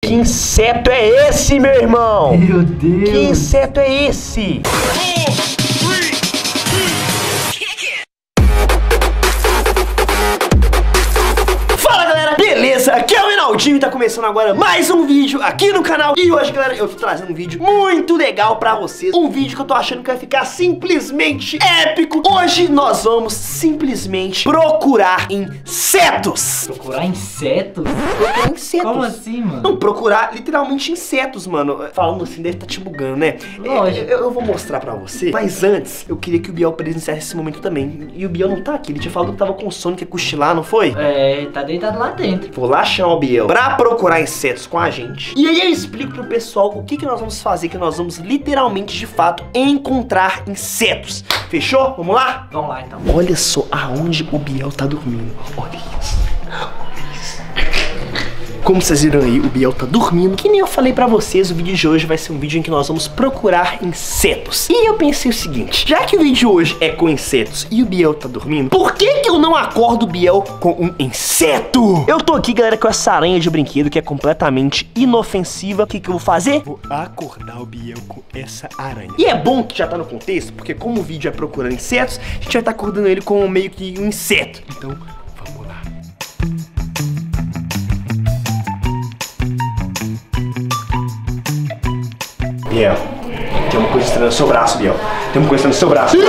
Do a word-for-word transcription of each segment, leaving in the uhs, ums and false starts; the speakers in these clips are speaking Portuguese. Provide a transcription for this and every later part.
Que inseto é esse, meu irmão? Meu Deus. Que inseto é esse? Beleza, aqui é o Reinaldinho e tá começando agora mais um vídeo aqui no canal. E hoje, galera, eu tô trazendo um vídeo muito legal pra vocês. Um vídeo que eu tô achando que vai ficar simplesmente épico. Hoje nós vamos simplesmente procurar insetos. Procurar insetos? Procurar insetos. Como assim, mano? Não, procurar literalmente insetos, mano. Falando assim, deve estar te bugando, né? Lógico. Eu, eu vou mostrar pra você. Mas antes, eu queria que o Biel presenciasse esse momento também. E o Biel não tá aqui. Ele tinha falado que tava com sono, que ia cochilar, não foi? É, tá deitado lá dentro. Vou lá chamar o Biel pra procurar insetos com a gente. E aí eu explico pro pessoal o que que nós vamos fazer, que nós vamos literalmente, de fato, encontrar insetos. Fechou? Vamos lá? Vamos lá, então. Olha só aonde o Biel tá dormindo. Olha isso. Como vocês viram aí, o Biel tá dormindo. Que nem eu falei pra vocês, o vídeo de hoje vai ser um vídeo em que nós vamos procurar insetos. E eu pensei o seguinte, já que o vídeo de hoje é com insetos e o Biel tá dormindo, por que que eu não acordo o Biel com um inseto? Eu tô aqui, galera, com essa aranha de brinquedo que é completamente inofensiva. O que que eu vou fazer? Vou acordar o Biel com essa aranha. E é bom que já tá no contexto, porque como o vídeo é procurando insetos, a gente vai estar acordando ele com meio que um inseto. Então, vamos lá. Biel, tem uma coisa estranha no seu braço, Biel. Tem uma coisa estranha no seu braço.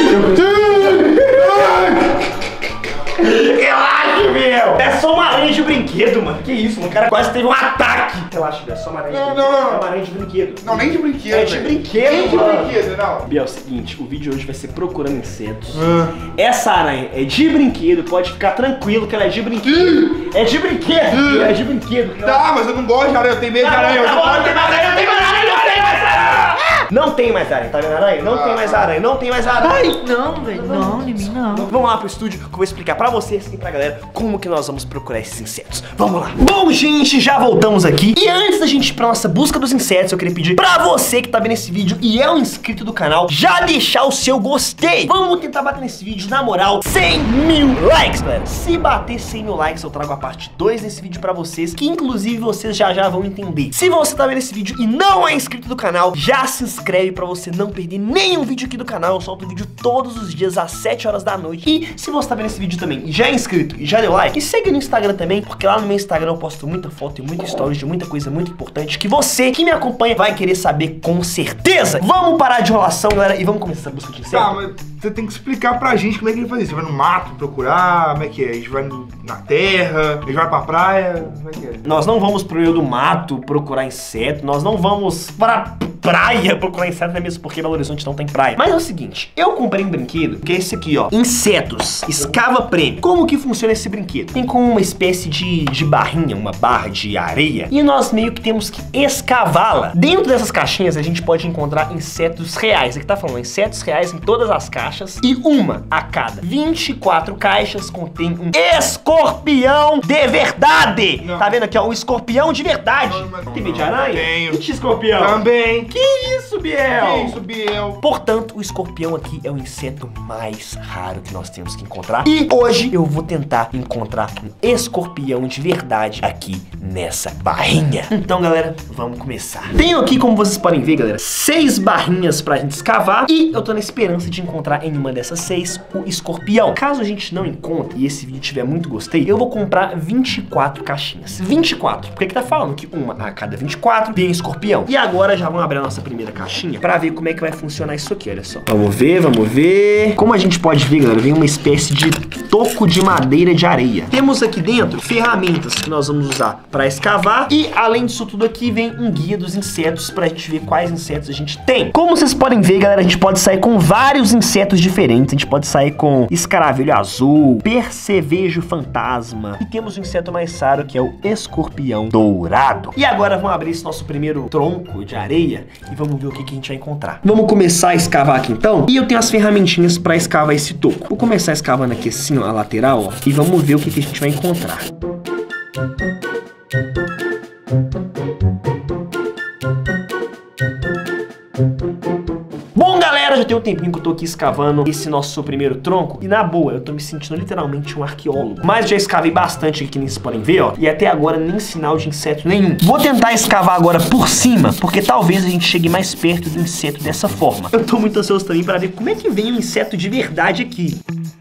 Relaxa, Biel. É só uma aranha de brinquedo, mano. Que isso, mano. O cara quase teve um ataque. Relaxa, Biel. É só uma aranha de brinquedo. Não, não, não. É uma aranha de brinquedo. Não, nem de brinquedo. É de velho. brinquedo, Nem de mano. brinquedo, não. Biel, é o seguinte, o vídeo de hoje vai ser procurando insetos. Ah. Essa aranha é de brinquedo, pode ficar tranquilo que ela é de brinquedo. É de brinquedo, Biel, é de brinquedo. Tá, mas eu não gosto de aranha, eu tenho medo de aranha. Tá bom, não tem mais aranha, não tem mais aranha, não tem mais aranha. Não tem mais aranha, tá vendo a aranha? Não tem mais aranha, não tem mais aranha. Não, velho. Não, em mim não. Vamos lá pro estúdio que eu vou explicar pra vocês e pra galera como que nós vamos procurar esses insetos. Vamos lá. Bom, gente, já voltamos aqui. E antes da gente ir pra nossa busca dos insetos, eu queria pedir pra você que tá vendo esse vídeo e é um inscrito do canal, já deixar o seu gostei. Vamos tentar bater nesse vídeo, na moral, cem mil likes, galera. Se bater cem mil likes, eu trago a parte dois desse vídeo pra vocês, que inclusive vocês já já vão entender. Se você tá vendo esse vídeo e não é inscrito do canal, já se inscreve pra você não perder nenhum vídeo aqui do canal. Eu solto vídeo todos os dias às sete horas da noite. E se você tá vendo esse vídeo também e já é inscrito e já deu like, segue no Instagram também, porque lá no meu Instagram eu posto muita foto e muita stories de muita coisa muito importante que você que me acompanha vai querer saber com certeza. Vamos parar de enrolação, galera, e vamos começar a busca de insetos. Tá, mas você tem que explicar pra gente como é que a gente faz isso. Você vai no mato procurar, como é que é? A gente vai no, na terra, a gente vai pra praia, como é que é? Nós não vamos pro meio do mato procurar inseto, nós não vamos pra praia procurar inseto, não é mesmo porque Belo Horizonte não tem praia. Mas é o seguinte, eu comprei um brinquedo, que é esse aqui, ó, Insetos, Escava Prêmio. Como que funciona esse brinquedo? Tem como uma espécie de, de barrinha, uma barra de areia, e nós meio que temos que escavá-la. Dentro dessas caixinhas a gente pode encontrar insetos reais. Aqui tá falando insetos reais em todas as caixas, e uma a cada vinte e quatro caixas contém um escorpião de verdade. Não. Tá vendo aqui, ó, um escorpião de verdade. Não, mas- Tem medo de não, aranha? tenho. E de escorpião? Também. Que isso, Biel? Que isso, Biel? Portanto, o escorpião aqui é o inseto mais raro que nós temos que encontrar. E hoje eu vou tentar encontrar um escorpião de verdade aqui nessa barrinha. Então, galera, vamos começar. Tenho aqui, como vocês podem ver, galera, seis barrinhas pra gente escavar. E eu tô na esperança de encontrar em uma dessas seis o escorpião. Caso a gente não encontre e esse vídeo tiver muito gostei, eu vou comprar vinte e quatro caixinhas. vinte e quatro. Porque aqui tá falando que uma a cada vinte e quatro tem escorpião. E agora já vamos abrir a nossa primeira caixinha pra ver como é que vai funcionar isso aqui, olha só. Vamos ver, vamos ver. Como a gente pode ver, galera, vem uma espécie de toco de madeira de areia. Temos aqui dentro ferramentas que nós vamos usar pra escavar. E além disso tudo aqui, vem um guia dos insetos pra gente ver quais insetos a gente tem. Como vocês podem ver, galera, a gente pode sair com vários insetos diferentes. A gente pode sair com escaravelho azul, percevejo fantasma. E temos o inseto mais raro, que é o escorpião dourado. E agora vamos abrir esse nosso primeiro tronco de areia e vamos ver o que, que a gente vai encontrar. Vamos começar a escavar aqui então. E eu tenho as ferramentinhas pra escavar esse toco. Vou começar escavando aqui assim, ó, a lateral, ó, e vamos ver o que, que a gente vai encontrar. Bom, galera, já tem um tempinho que eu tô aqui escavando esse nosso primeiro tronco. E na boa, eu tô me sentindo literalmente um arqueólogo. Mas já escavei bastante aqui, nem vocês podem ver, ó. E até agora nem sinal de inseto nenhum. Vou tentar escavar agora por cima, porque talvez a gente chegue mais perto do inseto dessa forma. Eu tô muito ansioso também para ver como é que vem um inseto de verdade aqui.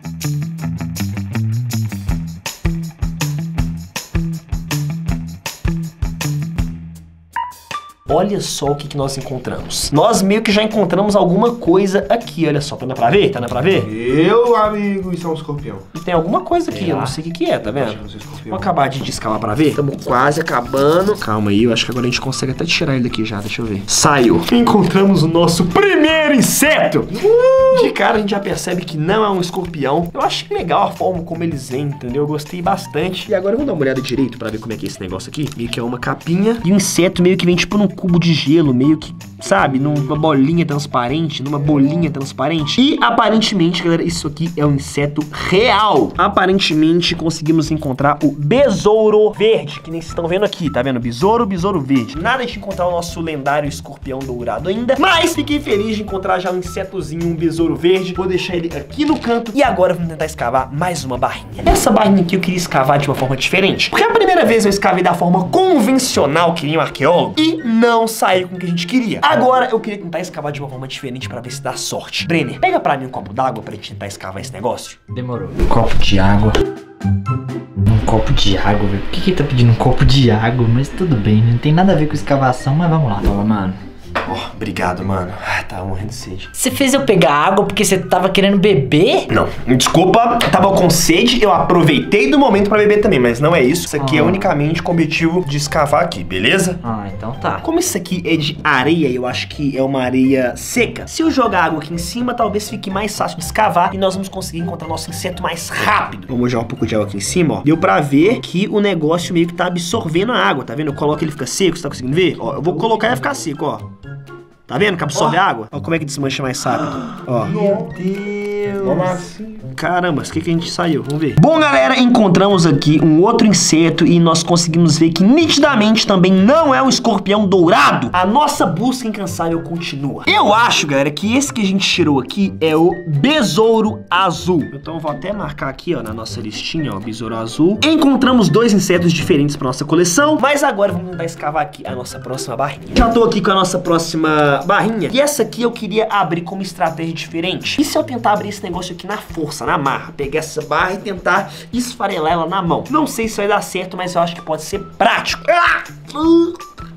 Olha só o que, que nós encontramos. Nós meio que já encontramos alguma coisa aqui, olha só. Tá dando pra ver? Tá dando pra ver? Meu amigo, isso é um escorpião. E tem alguma coisa aqui, eu não sei o que que é, tá vendo? Vou acabar de escalar pra ver. Estamos quase acabando. Calma aí, eu acho que agora a gente consegue até tirar ele daqui já, deixa eu ver. Saiu. Encontramos o nosso primeiro inseto. Uh! De cara a gente já percebe que não é um escorpião. Eu acho legal a forma como eles vêm, entendeu? Eu gostei bastante. E agora eu vou dar uma olhada direito pra ver como é que é esse negócio aqui. Meio que é uma capinha e o inseto meio que vem tipo num cubo de gelo, meio que, sabe, numa bolinha transparente, numa bolinha transparente. E aparentemente, galera, isso aqui é um inseto real. Aparentemente conseguimos encontrar o besouro verde, que nem vocês estão vendo aqui, tá vendo? Besouro, besouro verde. Nada de encontrar o nosso lendário escorpião dourado ainda, mas fiquei feliz de encontrar já um insetozinho, um besouro verde. Vou deixar ele aqui no canto e agora vamos tentar escavar mais uma barrinha. Essa barrinha aqui eu queria escavar de uma forma diferente, porque a primeira vez eu escavei da forma convencional, que nem um arqueólogo, e não saiu com o que a gente queria. Agora eu queria tentar escavar de uma forma diferente pra ver se dá sorte. Brenner, pega pra mim um copo d'água pra gente tentar escavar esse negócio. Demorou. Um copo de água. Um copo de água, velho. Por que que tá pedindo um copo de água? Mas tudo bem, não tem nada a ver com escavação, mas vamos lá. Toma, mano. Ó, oh, obrigado, mano. Ah, tava morrendo de sede. Você fez eu pegar água porque você tava querendo beber? Não, desculpa, tava com sede, eu aproveitei do momento pra beber também, mas não é isso. Isso aqui ah. é unicamente com o objetivo de escavar aqui, beleza? Ah, então tá. Como isso aqui é de areia, eu acho que é uma areia seca. Se eu jogar água aqui em cima, talvez fique mais fácil de escavar e nós vamos conseguir encontrar nosso inseto mais rápido. Vamos jogar um pouco de água aqui em cima, ó. Deu pra ver que o negócio meio que tá absorvendo a água, tá vendo? Eu coloco ele fica seco, você tá conseguindo ver? Ó, eu vou colocar e vai ficar seco, ó. Tá vendo que absorve oh. água? Olha como é que desmancha mais rápido. Ó. Meu Deus. Vamos assim. Caramba, o que que a gente saiu? Vamos ver. Bom, galera, encontramos aqui um outro inseto e nós conseguimos ver que nitidamente também não é um escorpião dourado. A nossa busca incansável continua. Eu acho, galera, que esse que a gente tirou aqui é o besouro azul. Então eu vou até marcar aqui, ó, na nossa listinha, ó, besouro azul. Encontramos dois insetos diferentes para nossa coleção, mas agora vamos tentar escavar aqui a nossa próxima barrinha. Já tô aqui com a nossa próxima barrinha. E essa aqui eu queria abrir como estratégia diferente. E se eu tentar abrir esse negócio aqui na força, na marra? Pegar essa barra e tentar esfarelar ela na mão. Não sei se vai dar certo, mas eu acho que pode ser prático. Ah! Uh!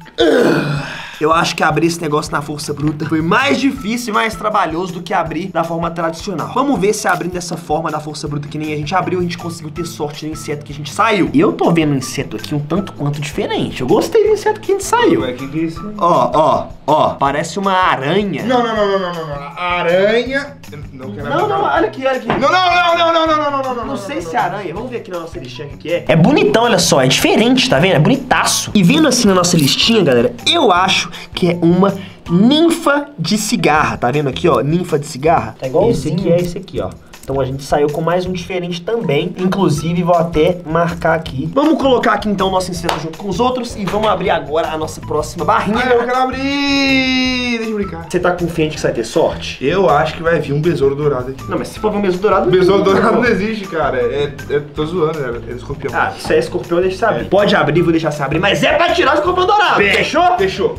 Uh! Eu acho que abrir esse negócio na força bruta foi mais difícil e mais trabalhoso do que abrir da forma tradicional. Vamos ver se abrindo dessa forma da força bruta que nem a gente abriu, a gente conseguiu ter sorte no inseto que a gente saiu. E eu tô vendo um inseto aqui um tanto quanto diferente. Eu gostei do inseto que a gente saiu. Ué, que que é isso? Ó, ó, ó. Parece uma aranha. Não, não, não, não, não, não, não. Aranha. Não, não, não, olha aqui, olha aqui. Não, não, não, não, não, não, não, não, não. Não sei se é aranha. Vamos ver aqui na nossa listinha o que é. É bonitão, olha só. É diferente, tá vendo? É bonitaço. E vendo assim na nossa listinha, galera, eu acho que é uma ninfa de cigarra. Tá vendo aqui, ó? Ninfa de cigarra. Tá igualzinho. Esse aqui é esse aqui, ó. Então a gente saiu com mais um diferente também. Inclusive, vou até marcar aqui. Vamos colocar aqui então o nosso inseto junto com os outros. E vamos abrir agora a nossa próxima barrinha. Ah, eu quero abrir! Deixa eu brincar. Você tá confiante que você vai ter sorte? Eu acho que vai vir um besouro dourado aqui. Não, mas se for ver um besouro dourado... Besouro dourado não existe, cara. É, é, tô zoando, é, é escorpião. Ah, se é escorpião, deixa você abrir. É. Pode abrir, vou deixar você abrir. Mas é pra tirar o escorpião dourado. Fechou? Fechou.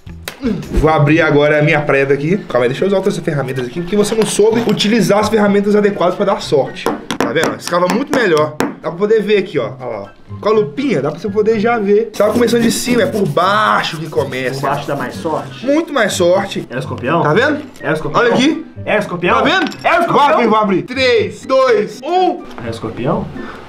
Vou abrir agora a minha preda aqui. Calma aí, deixa eu usar outras ferramentas aqui, porque você não soube utilizar as ferramentas adequadas pra dar sorte. Tá vendo? Escava muito melhor. Dá pra poder ver aqui, ó. Olha lá. Com a lupinha, dá pra você poder já ver. Você tava começando de cima, é por baixo que começa. Por baixo dá mais sorte? Muito mais sorte. É o escorpião? Tá vendo? É o escorpião? Olha aqui. É o escorpião? Tá vendo? É o escorpião? Vou abrir, vou abrir. três, dois, um. É o escorpião?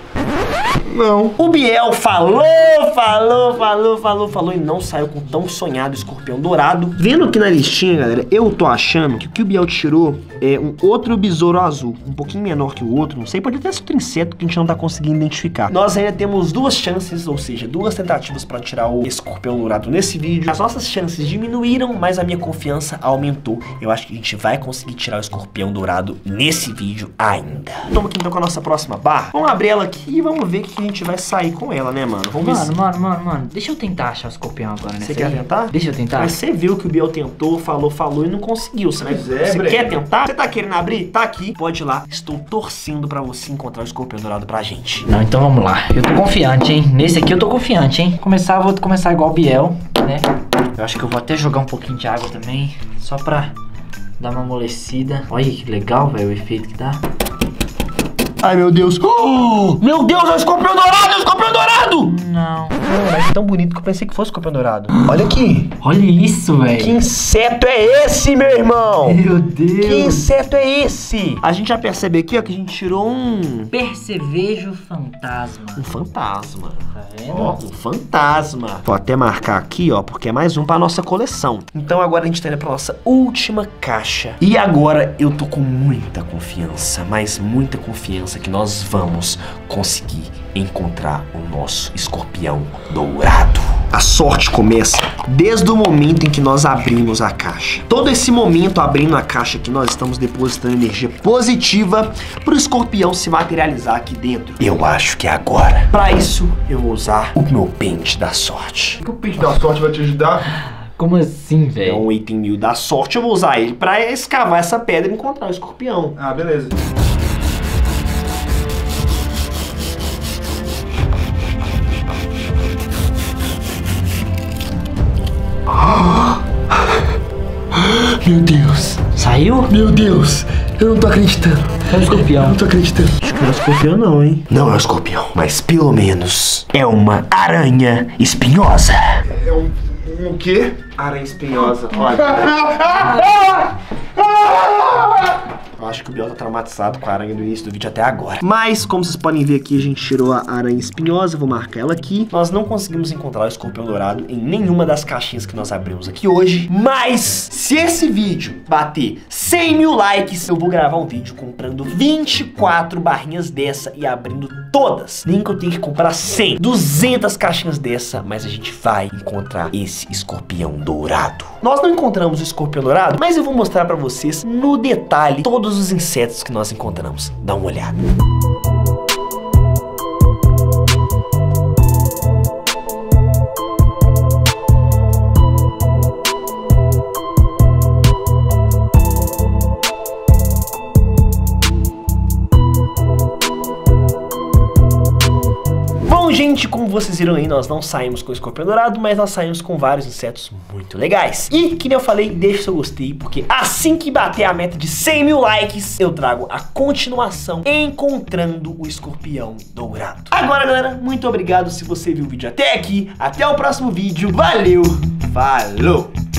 Não. O Biel falou, falou, falou, falou, falou e não saiu com tão sonhado escorpião dourado. Vendo aqui na listinha, galera, eu tô achando que o que o Biel tirou é um outro besouro azul, um pouquinho menor que o outro, não sei, pode até ser outro inseto que a gente não tá conseguindo identificar. Nós ainda temos duas chances, ou seja, duas tentativas pra tirar o escorpião dourado nesse vídeo. As nossas chances diminuíram, mas a minha confiança aumentou. Eu acho que a gente vai conseguir tirar o escorpião dourado nesse vídeo ainda. Vamos aqui então com a nossa próxima barra. Vamos abrir ela aqui e vamos ver que que a gente vai sair com ela, né, mano? Vamos ver Mano, se... mano, mano, mano, deixa eu tentar achar o escorpião agora, né? Você quer tentar? Deixa eu tentar. Mas você viu que o Biel tentou, falou, falou e não conseguiu. Você, vai... Pois é, você Breno. quer tentar? Você tá querendo abrir? Tá aqui. Pode ir lá. Estou torcendo pra você encontrar o escorpião dourado pra gente. Não, então vamos lá. Eu tô confiante, hein? Nesse aqui eu tô confiante, hein? Começar, eu vou começar igual o Biel, né? Eu acho que eu vou até jogar um pouquinho de água também, só pra dar uma amolecida. Olha que legal, velho, o efeito que dá. Ai, meu Deus. Oh, meu Deus, é o escorpião dourado, é o escorpião dourado! Não. Mas é tão bonito que eu pensei que fosse escorpião dourado. Olha aqui. Olha isso, velho. Que inseto é esse, meu irmão? Meu Deus. Que inseto é esse? A gente já percebe aqui, ó, que a gente tirou um... Percevejo fantasma. Um fantasma. Tá vendo? Ó, um fantasma. Vou até marcar aqui, ó, porque é mais um pra nossa coleção. Então agora a gente tá indo pra nossa última caixa. E agora eu tô com muita confiança, mas muita confiança que nós vamos conseguir encontrar o nosso escorpião dourado. A sorte começa desde o momento em que nós abrimos a caixa. Todo esse momento abrindo a caixa que nós estamos depositando energia positiva para o escorpião se materializar aqui dentro. Eu acho que é agora. Para isso, eu vou usar o meu pente da sorte. O que o pente da sorte vai te ajudar? Como assim, É velho? um item mil da sorte, eu vou usar ele para escavar essa pedra e encontrar o escorpião. Ah, beleza. Meu Deus, Saiu? meu Deus, eu não tô acreditando. É o escorpião. Não tô acreditando. Acho que não é escorpião não, hein? Não é um escorpião, mas pelo menos é uma aranha espinhosa. É um... um o quê? Aranha espinhosa, olha. Eu acho que o Biel tá traumatizado com a aranha do início do vídeo até agora. Mas, como vocês podem ver aqui, a gente tirou a aranha espinhosa. Vou marcar ela aqui. Nós não conseguimos encontrar o escorpião dourado em nenhuma das caixinhas que nós abrimos aqui hoje. Mas, se esse vídeo bater cem mil likes, eu vou gravar um vídeo comprando vinte e quatro barrinhas dessa e abrindo todas. Nem que eu tenha que comprar cem, duzentas caixinhas dessa, mas a gente vai encontrar esse escorpião dourado. Nós não encontramos o escorpião dourado, mas eu vou mostrar pra vocês no detalhe todos os insetos que nós encontramos. Dá uma olhada. Bom, gente, como vocês viram aí, nós não saímos com o escorpião dourado, mas nós saímos com vários insetos muito legais. E, que nem eu falei, deixa seu gostei, porque assim que bater a meta de cem mil likes, eu trago a continuação encontrando o escorpião dourado. Agora, galera, muito obrigado se você viu o vídeo até aqui. Até o próximo vídeo. Valeu! Falou!